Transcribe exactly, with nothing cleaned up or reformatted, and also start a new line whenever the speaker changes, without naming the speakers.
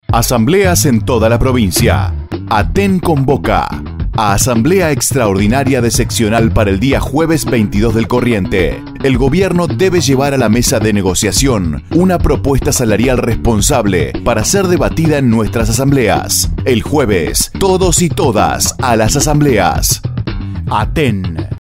Asambleas en toda la provincia. Aten convoca a Asamblea Extraordinaria de Seccional para el día jueves veintidós del corriente. El gobierno debe llevar a la mesa de negociación una propuesta salarial responsable para ser debatida en nuestras asambleas. El jueves, todos y todas a las asambleas. Aten.